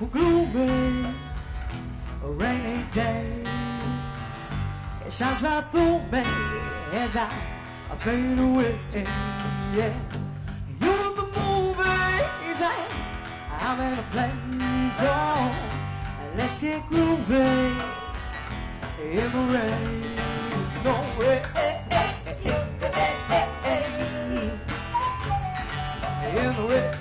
beautiful gloomy rainy day. It shines right through me as I fade away. Yeah, you're in the movies and I'm in a place. Oh, let's get groovy in the rain. No way. In the rain.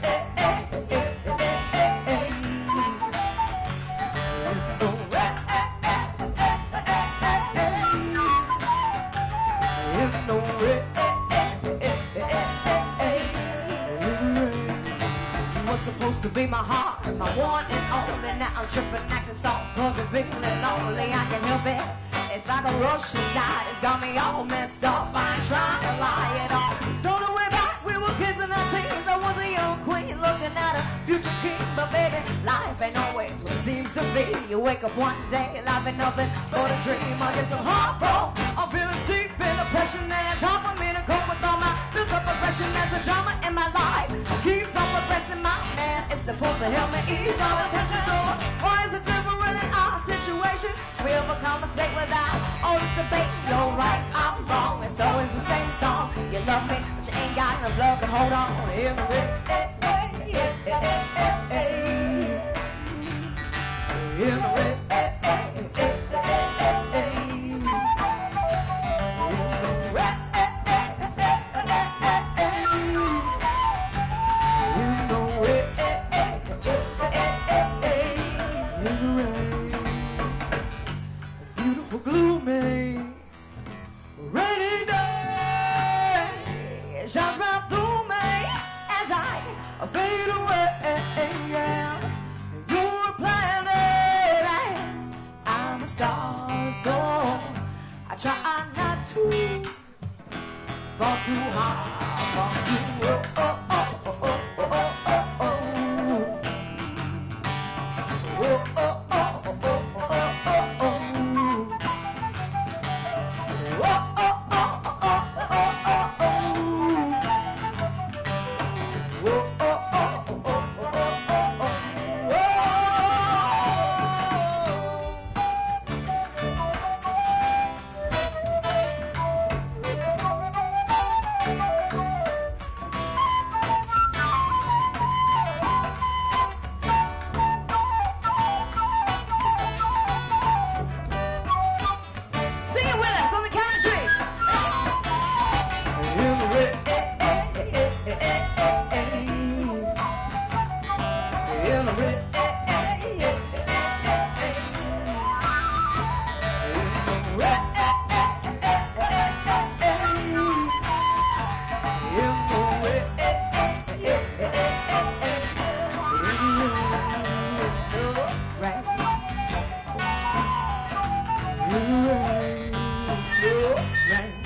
Supposed to be my heart, my one and only. Now I'm tripping, acting soft, cause I'm feeling lonely. I can help it, it's like a rush inside. It's got me all messed up, I ain't trying to lie at all. So the way back, we were kids in our teens. I was a young queen looking at a future king. But baby, life ain't always what it seems to be. You wake up one day, life ain't nothing but a dream. I get some heartbroken, I'm feeling steep in depression. And it's hard for me to cope with all my built-up aggression. There's a drama in my life, just keeps on progressing. My man is supposed to help me ease all the tension. So why is it different in our situation? We overcompensate without all this debate. You're right, I'm wrong, and so is the same song. You love me, but you ain't got enough love to hold on. Hear me, hear me. Gloomy rainy day shines right through me as I fade away. Yeah, you're a planet and I'm a star, so I try not to fall too high, fall too low. Right.